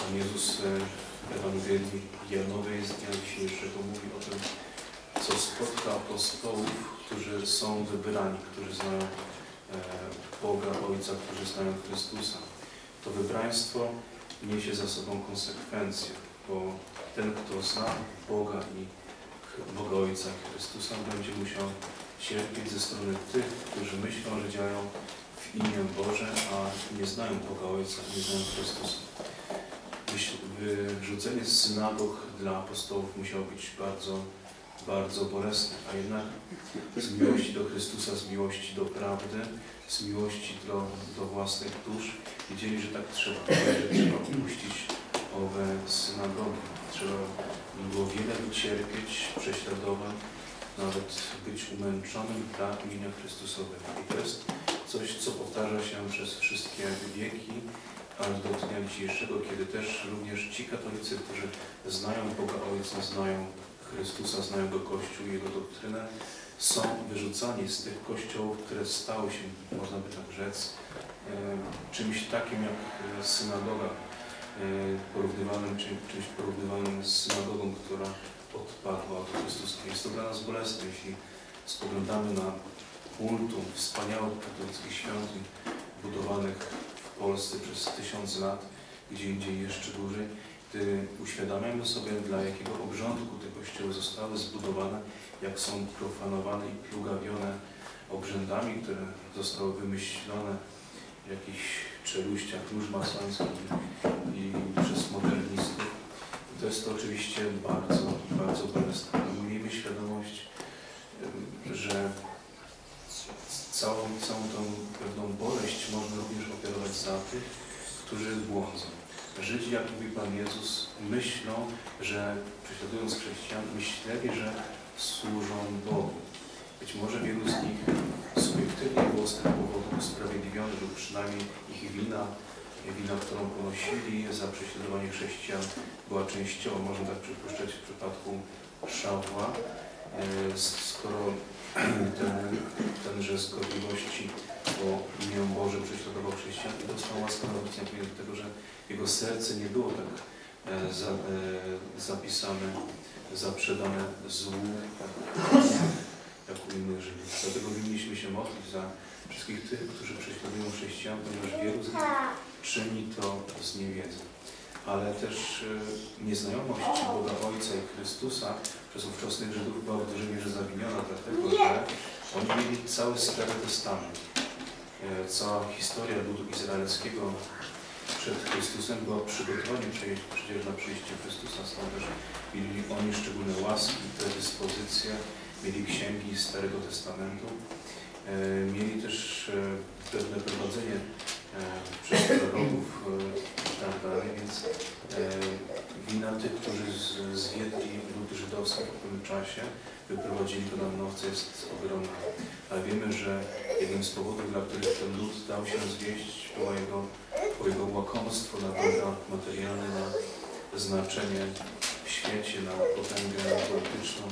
Pan Jezus w Ewangelii Janowej z dnia dzisiejszego mówi o tym, co spotka apostołów, którzy są wybrani, którzy znają Boga Ojca, którzy znają Chrystusa. To wybraństwo niesie za sobą konsekwencje, bo ten, kto zna Boga i Boga Ojca i Chrystusa, będzie musiał cierpieć ze strony tych, którzy myślą, że działają w imię Boże, a nie znają Boga Ojca, nie znają Chrystusa. Wyrzucenie z synagog dla apostołów musiało być bardzo, bardzo bolesne, a jednak z miłości do Chrystusa, z miłości do prawdy, z miłości do własnych dusz wiedzieli, że tak trzeba, że trzeba opuścić owe synagogi. Trzeba było wiele wycierpieć, prześladowań, nawet być umęczonym dla imienia Chrystusowego. I to jest coś, co powtarza się przez wszystkie wieki, aż do dnia dzisiejszego, kiedy też również ci katolicy, którzy znają Boga Ojca, znają Chrystusa, znają Go Kościół i Jego doktrynę, są wyrzucani z tych kościołów, które stały się, można by tak rzec, czymś takim jak synagoga, czymś porównywalnym z synagogą, która odpadła od Chrystusa. Jest to dla nas bolesne, jeśli spoglądamy na multum wspaniałych katolickich świątyń budowanych w Polsce przez 1000 lat, gdzie indziej jeszcze dłużej, gdy uświadamiamy sobie, dla jakiego obrządku te kościoły zostały zbudowane, jak są profanowane i plugawione obrzędami, które zostały wymyślone w jakichś czeluściach róż masońskich i przez modernistów. To jest to oczywiście bardzo, bardzo bolesne. Ale miejmy świadomość, że całą tą pewną boleść można również ofiarować za tych, którzy błądzą. Żydzi, jak mówi Pan Jezus, myślą, że prześladując chrześcijan, myśleli, że służą Bogu. Być może wielu z nich subiektywnie było z tego powodu usprawiedliwionych, lub przynajmniej ich wina, którą ponosili za prześladowanie chrześcijan, była częściowo, można tak przypuszczać, w przypadku Szawła, skoro tenże z gorliwości o imię Boże prześladował chrześcijan i dostał łaskę narodowicą do tego, że jego serce nie było tak zapisane, zaprzedane złu, jak u innych Żydów. Dlatego winniśmy się modlić za wszystkich tych, którzy prześladują chrześcijan, ponieważ wielu z nich czyni to z niewiedzy. Ale też nieznajomość Boga Ojca i Chrystusa przez ówczesnych Żydów była w dużej mierze zawiniona, dlatego że oni mieli cały Stary Testament. Cała historia ludu izraelskiego przed Chrystusem była przygotowaniem przecież na przyjście Chrystusa, stąd też mieli oni szczególne łaski, predyspozycje, mieli księgi Starego Testamentu, mieli też pewne prowadzenie przez proroków i tak dalej, więc wina tych, którzy zwiedli lud żydowski w pewnym czasie, wyprowadzili go na mnożce, jest ogromna. Ale wiemy, że jednym z powodów, dla których ten lud dał się zwieść, było jego łakomstwo na dobra materialne, na znaczenie w świecie, na potęgę polityczną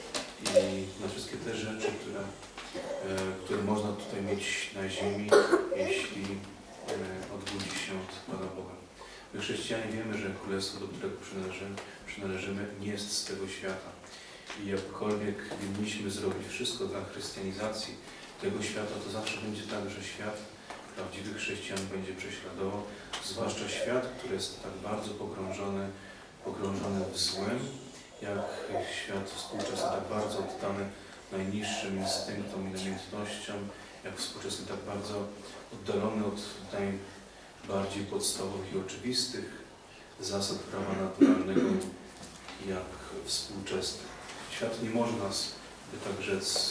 i na wszystkie te rzeczy, które można tutaj mieć na ziemi, jeśli odwróci się od Pana Boga. My chrześcijanie wiemy, że Królestwo, do którego przynależymy, nie jest z tego świata. I jakkolwiek winniśmy zrobić wszystko dla chrystianizacji tego świata, to zawsze będzie tak, że świat prawdziwych chrześcijan będzie prześladował, zwłaszcza świat, który jest tak bardzo pogrążony w złem, jak świat współczesny tak bardzo oddany najniższym instynktom i namiętnościom, jak współczesny tak bardzo oddalony od najbardziej podstawowych i oczywistych zasad prawa naturalnego, jak współczesny. Świat nie może nas, by tak rzec,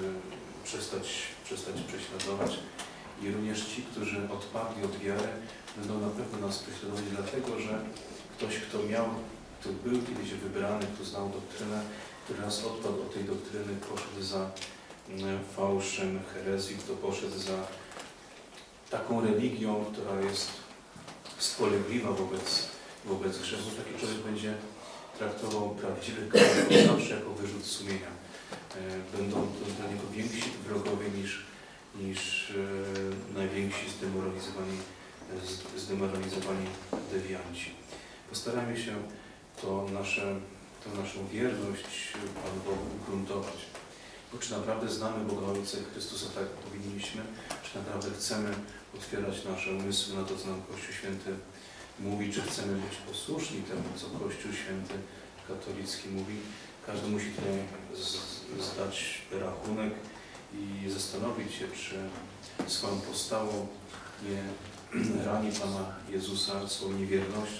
przestać prześladować i również ci, którzy odpadli od wiary, będą na pewno nas prześladować, dlatego że ktoś, kto był kiedyś wybrany, kto znał doktrynę, który raz odpadł od tej doktryny, poszedł za fałszem, herezji, kto poszedł za taką religią, która jest spolegliwa wobec grzechu, taki człowiek będzie traktował prawdziwych katolików zawsze jako wyrzut sumienia. Będą to dla niego więksi wrogowie niż najwięksi zdemoralizowani dewianci. Postarajmy się tę naszą wierność Panu Bogu ugruntować. Bo czy naprawdę znamy Boga Ojca i Chrystusa tak, jak powinniśmy? Czy naprawdę chcemy otwierać nasze umysły na to, co nam Kościół Święty mówi? Czy chcemy być posłuszni temu, co Kościół Święty katolicki mówi? Każdy musi tutaj zdać rachunek i zastanowić się, czy swoją postawą nie rani Pana Jezusa, swoją niewiernością,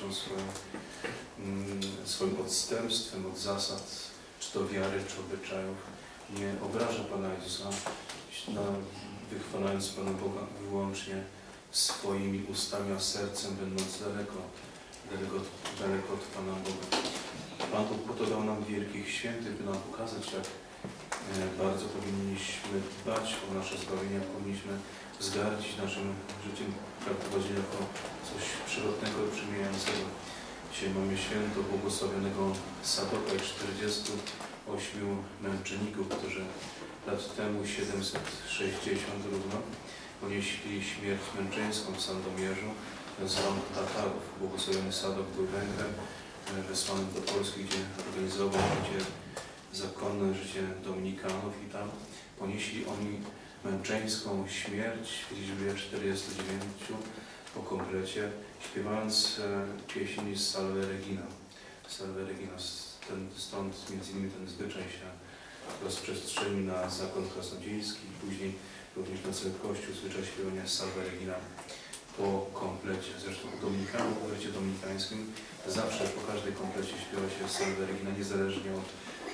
swoim odstępstwem od zasad, czy to wiary, czy obyczajów, nie obraża Pana Jezusa, wychwalając Pana Boga wyłącznie swoimi ustami, a sercem będąc daleko od Pana Boga. Pan Bóg po to dał nam wielkich świętych, by nam pokazać, jak bardzo powinniśmy dbać o nasze zbawienie, jak powinniśmy wzgardzić naszym życiem, traktować jako coś przylotnego i przemijającego. Dzisiaj mamy święto błogosławionego Sadoka i 48 męczenników, którzy lat temu, 760 równo, ponieśli śmierć męczeńską w Sandomierzu z rąk Tatarów. Błogosławiony Sadok był Węgrem, wysłany do Polski, gdzie organizował życie zakonne, życie dominikanów i tam ponieśli oni męczeńską śmierć w liczbie 49 po komplecie, śpiewając pieśń z Salve Regina. Salve Regina, stąd między innymi ten zwyczaj się rozprzestrzenił na zakon krasnodziejski i później również na cały Kościół, zwyczaj śpiewania Salve Regina po komplecie. Zresztą u dominikanów, w życiu dominikańskim zawsze po każdej komplecie śpiewa się Salve Regina, niezależnie od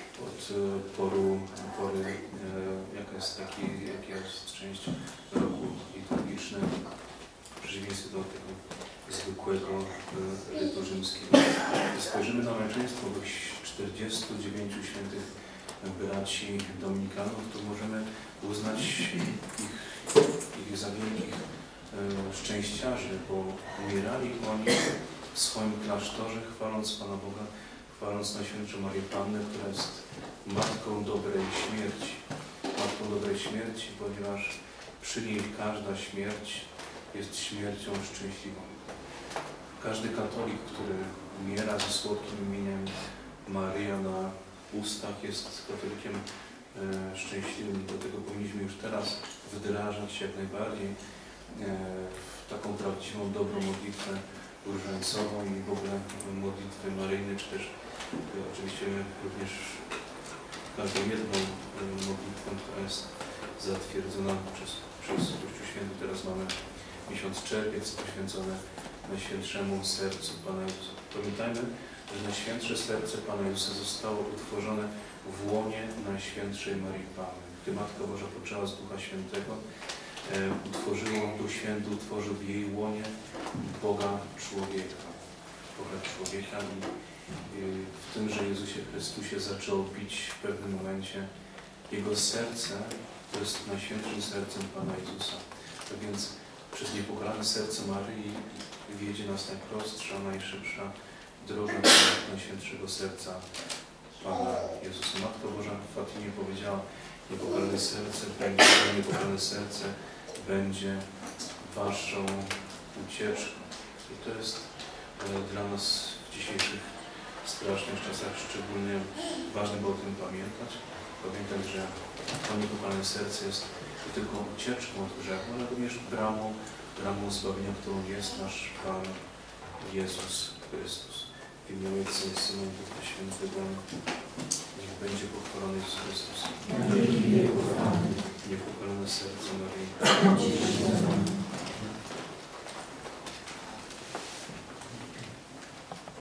pory, jaka jest część roku liturgicznego, w przeciwieństwie do tego zwykłego rytu rzymskiego. Gdy spojrzymy na męczeństwo tych 49 świętych braci dominikanów, to możemy uznać ich za wielkich szczęściarzy, bo umierali oni w swoim klasztorze, chwaląc Pana Boga, chwaląc Najświętszą Marię Pannę, która jest Matką dobrej śmierci. Matką dobrej śmierci, ponieważ przy niej każda śmierć jest śmiercią szczęśliwą. Każdy katolik, który umiera ze słodkim imieniem Maryja na ustach, jest katolikiem szczęśliwym. Dlatego powinniśmy już teraz wdrażać się jak najbardziej w taką prawdziwą, dobrą modlitwę różańcową i w ogóle modlitwę maryjną, czy też oczywiście również każdą jedną modlitwą, która jest zatwierdzona przez Kościół Święty. Teraz mamy miesiąc czerwiec poświęcony Najświętszemu Sercu Pana Jezusa. Pamiętajmy, że Najświętsze Serce Pana Jezusa zostało utworzone w łonie Najświętszej Marii Panny. Gdy Matka Boża poczęła z Ducha Świętego, Duch Święty utworzył w jej łonie Boga człowieka. I w tymże Jezusie Chrystusie zaczęło bić w pewnym momencie Jego serce, to jest Najświętszym Sercem Pana Jezusa. Tak więc przez niepokalane serce Maryi wiedzie nas najprostsza, najszybsza droga do Najświętszego Serca Pana Jezusa. Matka Boża w Fatimie powiedziała: niepokalane serce będzie waszą ucieczką. I to jest dla nas w dzisiejszych strasznych czasach szczególnie ważne, by o tym pamiętać. Pamiętać, że to niepokalane serce jest nie tylko ucieczką od grzechu, ale również bramą zbawienia, którą jest nasz Pan Jezus Chrystus. W imię Ojca i Syna i Ducha Świętego niech będzie pochwalony Jezus Chrystus. Niepokalane serce Maryi.